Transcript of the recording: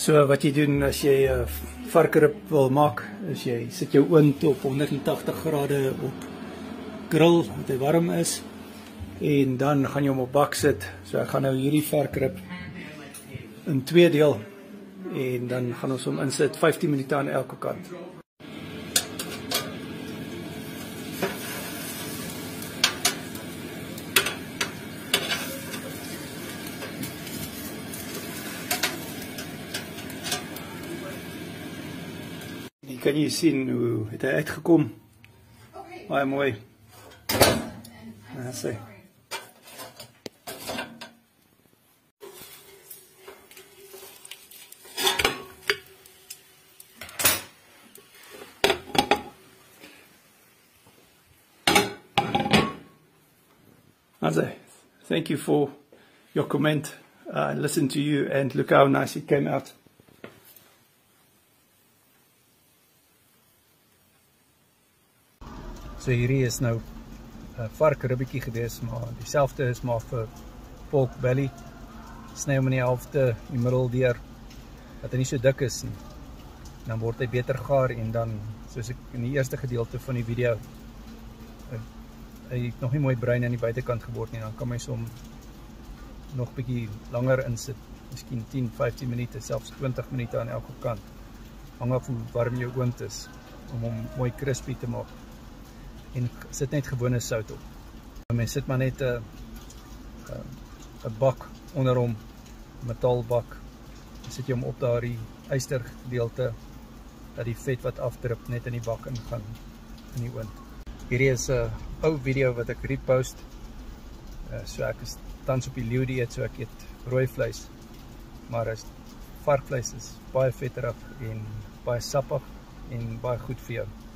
So wat jy doen as jy varkrib wil maak, is jy sit jou oond op 180 grade op grill, wat hy warm is, en dan gaan jy hom op bak sit. So ek gaan nou hierdie varkrib in 2 deel, en dan gaan ons hom insit 15 minute aan elke kant. Hier kan jy sien hoe het hy uitgekom. Baie mooi. Sê. Thank you for your comment. I listened to you and look how nice it came out. So hierdie is nou 'n varkribbietjie gewees, maar dieselfde is maar vir pork belly. Sny hom in die helfte, die middel deur, dat hy nie so dik is nie. Dan word hy beter gaar en dan, soos ek in die eerste gedeelte van die video, hy het nog nie mooi bruin aan die buitekant geword nie, dan kan my som nog bietjie langer insit, miskien 10-15 minute, selfs 20 minute aan elke kant. Hang af hoe warm jou oond is, om hom mooi crispy te maak. En sit net gewone sout op. Mens sit maar net 'n bak onder hom, 'n metaalbak. Dan sit jy hom op daardie ystergedeelte, dat die vet wat afdrup net in die bak ingaan in die oond. Hierdie is 'n ou video wat ek repost. So ek is tans op die leeu dieet, so ek eet rooi vleis. Maar varkvleis is baie vetterig en baie sappig en baie goed vir jou.